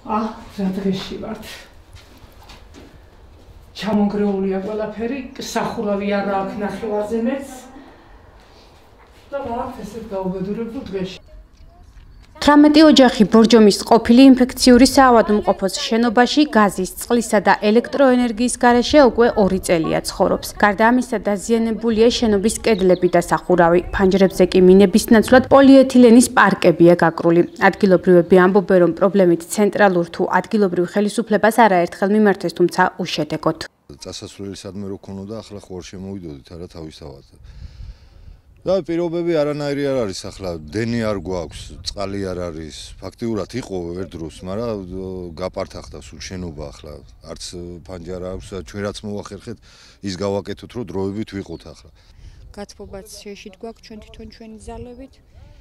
რა დღეში ვართ. ჩამონგრეულია ყველაფერი, სახურავი არა აქვს ნახევარზე მეც. და ვართ ესეთ გაუბედურებულ დღეში. 18 ოჯახი ბორჯომის ყოფილი ინფექციური საავადმყოფოს შენობაში გაზის, წყლისა და ელექტროენერგიის გარეშე უკვე 2 წელია ცხოვრობს. გარდა ამისა დაზიანებულია შენობის კედლები და სახურავი. ფანჯრებზე კი მინების ნაცვლად პოლიეთილენის პარკებია გაკრული. ადგილობრივები ამბობენ, რომ პრობლემით ცენტრალურ თუ ადგილობრივ ხელისუფლებას არაერთხელ მიმართეს, თუმცა უშედეგოდ. წასასვლელი სადმე რო ქონოდა, ახლა ხوار შემოვიდოდით არა თავისთავად. და პირობები არანაირი არ არის ახლა, დენი არ გვაქვს, წყალი არ არის. ფაქტიურად იყო ერთ დროს, მაგრამ გაპართახდა სულ შენობა ახლა. არც ფანჯარა აქვს, ჩვენ რაც მოვახერხეთ, ის გავაკეთოთ, რომ დროებით ვიყოთ ახლა. გათბობაც შეშით გვაქვს ჩვენ თვითონ ჩვენი ძალებით.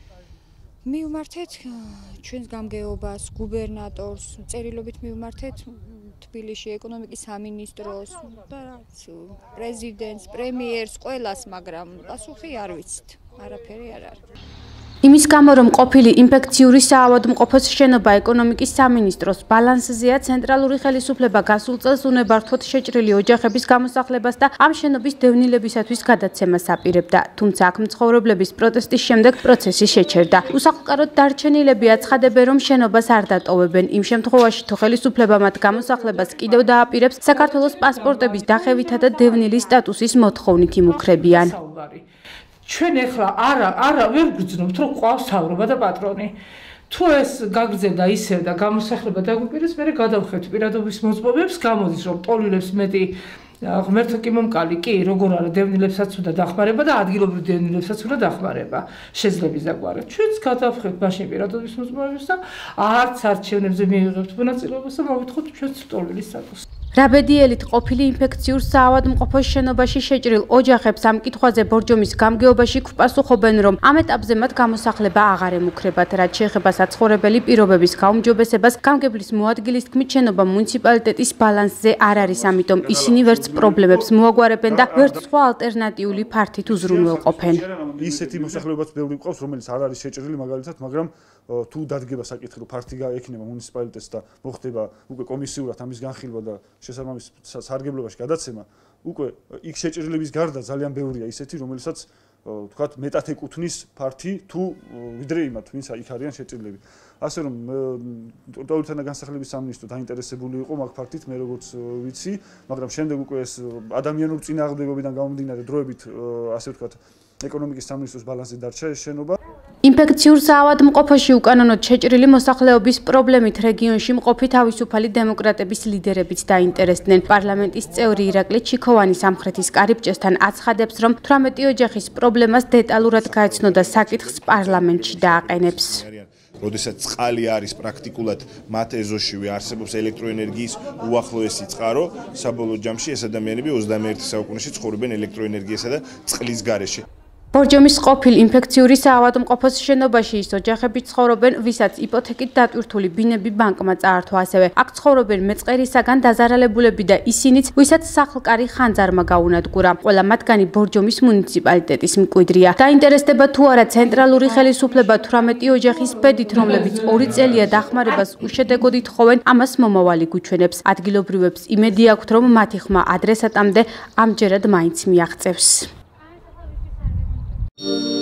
მივმართეთ ჩვენს გამგეობას, გუბერნატორს, წერილობით მივმართეთ თბილისში ეკონომიკის სამინისტროს და რაც პრეზიდენტს, პრემიერს, ყველას, მაგრამ პასუხი არ ვიცით. არაფერი არ არის. იმის გამო, რომ ყოფილი ინფექციური საავადმყოფოს შენობა ეკონომიკის სამინისტროს ბალანსზეა, ცენტრალური ხელისუფლება გასულ წელს უნებართვოდ შეჭრილი ოჯახების გამოსახლებას და ამ შენობის დევნილებისათვის გადაცემას აპირებდა. თუმცა აქ მცხოვრებლების პროტესტის შემდეგ პროცესი შეჩერდა. უსახლკაროდ დარჩენილები აცხადებენ, რომ შენობას არ დატოვებენ. იმ შემთხვევაში, თუ ხელისუფლება მათ გამოსახლებას კიდევ დააპირებს, საქართველოს პასპორტების დახევითა და დევნილის სტატუსის მოთხოვნით იმუქრებიან. ჩვენ ახლა არა ვერ გვგრძნობთ, რომ ყავს თავრობა და პატრონი. თუ ეს გაგრძელდა ისევ და გამოსახლება დაგვიპირეს, მე გადავხევთ პირადობის მოწმობებს, გამოდის რომ ტოლილებს მეტი ღმერთო კი მომკალი, კი, როგორ არა დევნილებსაც უნდა დახმარება და ადგილობრივ დევნილებსაც უნდა დახმარება. შეძლების დაგვარეთ. ჩვენც გადავხევთ მაშინ პირადობის მოწმობებს და არც არჩევნებზე მიიღებთ მონაწილეობას და მოვითხოთ ჩვენც ტოლილის სტატუსს. რაბედიელით ყოფილი ინფექციურ საავადმყოფოს შენობაში შეჭრილ ოჯახებს ამ კითხვაზე ბორჯომის გამგეობაში გვპასუხობენ, რომ ამ ეტაპზე მათ გამოსახლება აღარ ემუქრებათ, რაც შეეხება საცხოვრებელი პირობების გაუმჯობესებას. გამგებლის მოადგილის თქმით, შენობა მუნიციპალიტეტის ბალანსზე არ არის, ამიტომ ისინი ვერც პრობლემებს მოაგვარებენ და ვერც სხვა ალტერნატიული ფართით უზრუნველყოფენ. ისეთი მოსახლეობაც ბევრი ყავს, რომელიც არ არის შეჭრილი მაგალითად, მაგრამ თუ დადგება საკითხი, რომ ფართი გაექნება მუნიციპალიტეტს და მოხდება უკვე კომისიურად ამის განხილვა და შესაბამის სარგებლობაში გადაცემა, უკვე იქ შეჭრილების გარდა ძალიან ბევრია ისეთი, რომელსაც თქვათ მეტად ეკუთვნის ფართი თუ ვიდრე იმათ, ვინც იქ არიან შეჭრილები. ასე რომ ტოლთა და განსახლების სამინისტრო დაინტერესებული იყო მაგ ფართით, მე როგორც ვიცი, მაგრამ შემდეგ უკვე ეს ადამიანური წინააღმდეგობიდან გამომდინარე დროებით ასე ვთქვათ ეკონომიკის სამინისტროს ბალანსზე დარჩა ეს შენობა. ინფექციურ საავადმყოფოში უკანონოდ შეჭრილი მოსახლეობის პრობლემით რეგიონში მყოფი თავისუფალი დემოკრატების ლიდერებიც დაინტერესდნენ. პარლამენტის წევრი ირაკლი ჩიქოვანი სამხრეთის კარიბჭესთან აცხადებს, რომ 18 ოჯახის პრობლემას დეტალურად გაეცნო და საკითხს პარლამენტში დააყენებს. როდესაც წყალი არის პრაქტიკულად მათ ეზოშივე არსებობს ელექტროენერგიის უახლოესი წყარო, საბოლოო ჯამში ეს ადამიანები 21 საუკუნეში ცხოვრობენ ელექტროენერგიასა და წყლის გარეშე. ბორჯომის ყოფილ ინფექციური საავადმყოფოს შენობაში ის ოჯახები ცხოვრობენ, ვისაც იპოთეკით დატვირთული ბინები ბანკმა წაართვა, ასევე აქ ცხოვრობენ მეწყერისაგან დაზარალებულები და ისინიც, ვისაც სახლკარი ხანძარმა გაუნადგურა. ყველა მათგანი ბორჯომის მუნიციპალიტეტის მკვიდრია. დაინტერესდება თუ არა ცენტრალური ხელისუფლება 18 ოჯახის ბედით, რომლებიც 2 წელია დახმარებას უშედეგოდ ითხოვენ, ამას მომავალი გუჩვენებს. ადგილობრივებს იმედი აქვთ, რომ მათი ხმა ადრესატამდე ამჯერად მაინც მიაღწევს.